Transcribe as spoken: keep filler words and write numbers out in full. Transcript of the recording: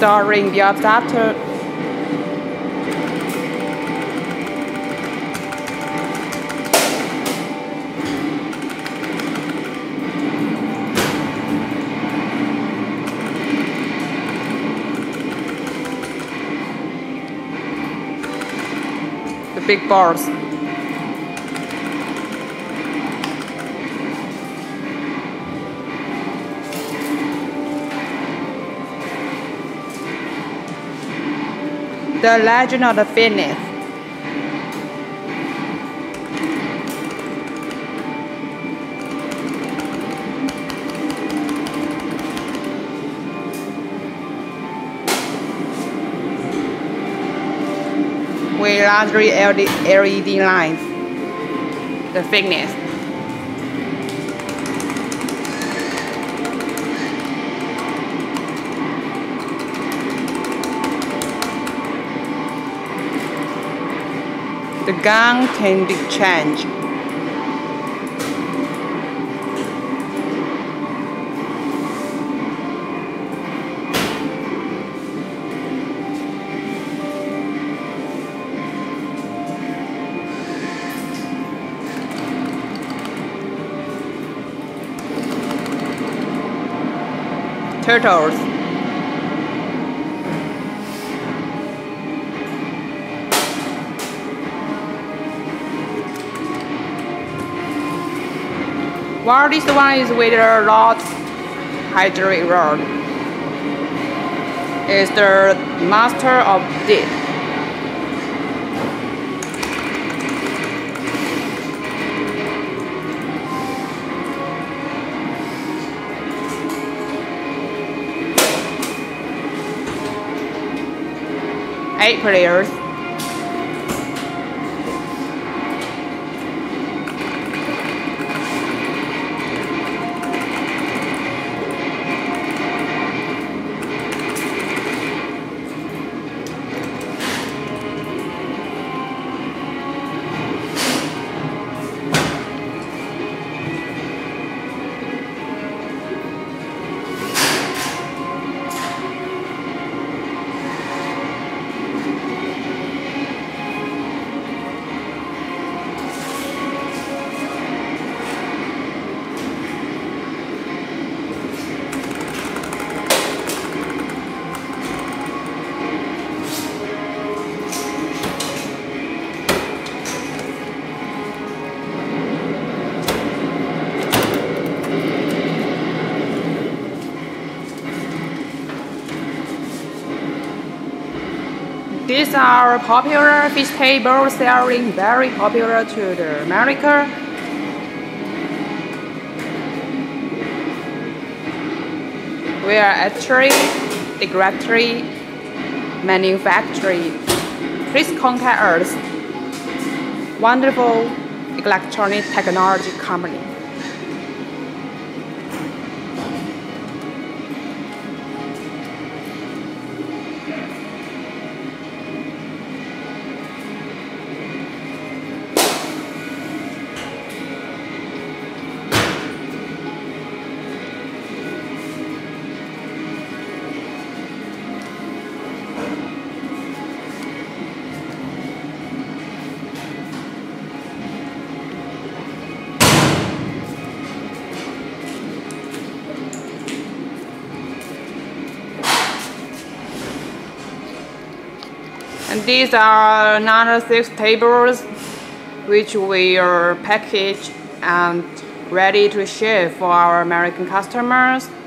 Installing the adapter. The big bars. The Legend of the Phoenix. With largely L E D lines. The thickness. The gun can be changed. Turtles. While this one is with a lot hydraulic rod, is the master of dip. Eight players. These are popular fish tables, selling very popular to the America. We are actually the directory manufacturing. Please contact us. Wonderful electronic technology company. And these are another six tables which we are packaged and ready to ship for our American customers.